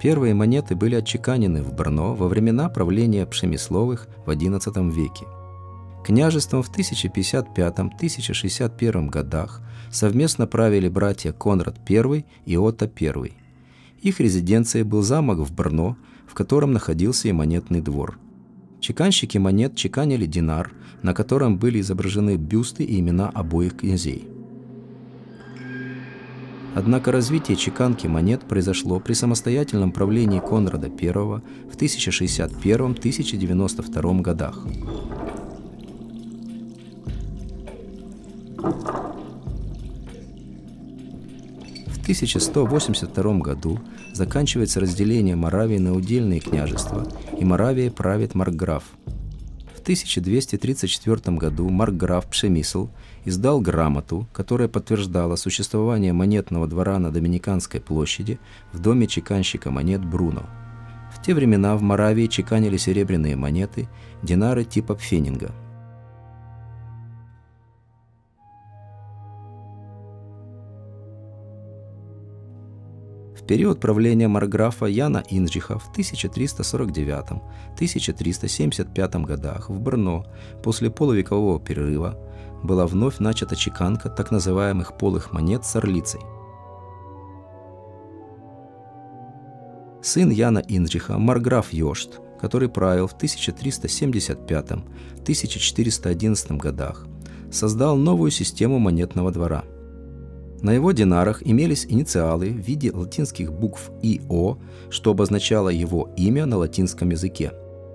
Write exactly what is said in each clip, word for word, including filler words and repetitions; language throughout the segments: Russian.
Первые монеты были отчеканены в Брно во времена правления Пшемисловых в одиннадцатом веке. Княжеством в тысяча пятьдесят пятом — тысяча шестьдесят первом годах совместно правили братья Конрад I и Отто I. Их резиденцией был замок в Брно, в котором находился и монетный двор. Чеканщики монет чеканили динар, на котором были изображены бюсты и имена обоих князей. Однако развитие чеканки монет произошло при самостоятельном правлении Конрада I в тысяча шестьдесят первом — тысяча девяносто втором годах. В тысяча сто восемьдесят втором году заканчивается разделение Моравии на удельные княжества, и Моравией правит маркграф. В тысяча двести тридцать четвёртом году маркграф Пшемисл издал грамоту, которая подтверждала существование монетного двора на Доминиканской площади в доме чеканщика монет Бруно. В те времена в Моравии чеканили серебряные монеты, динары типа пфенинга. В период правления маркграфа Яна Индриха в тысяча триста сорок девятом — тысяча триста семьдесят пятом годах в Брно после полувекового перерыва была вновь начата чеканка так называемых полых монет с орлицей. Сын Яна Индриха, маркграф Йошт, который правил в тысяча триста семьдесят пятом — тысяча четыреста одиннадцатом годах, создал новую систему монетного двора. На его динарах имелись инициалы в виде латинских букв И О, что обозначало его имя на латинском языке.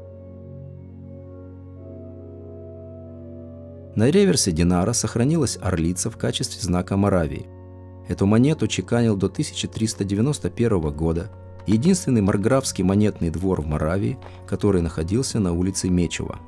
На реверсе динара сохранилась орлица в качестве знака Моравии. Эту монету чеканил до тысяча триста девяносто первого года единственный маркграфский монетный двор в Моравии, который находился на улице Мечева.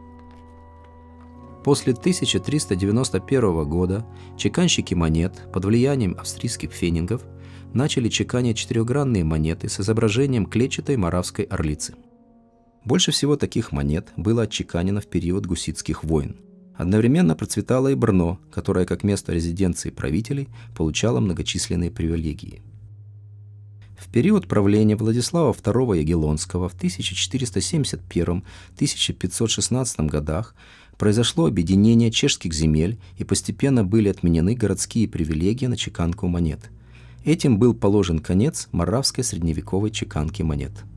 После тысяча триста девяносто первого года чеканщики монет под влиянием австрийских пфенингов начали чеканить четырехгранные монеты с изображением клетчатой моравской орлицы. Больше всего таких монет было отчеканено в период гуситских войн. Одновременно процветало и Брно, которое как место резиденции правителей получало многочисленные привилегии. В период правления Владислава второго Ягеллонского в тысяча четыреста семьдесят первом — тысяча пятьсот шестнадцатом годах произошло объединение чешских земель и постепенно были отменены городские привилегии на чеканку монет. Этим был положен конец моравской средневековой чеканки монет.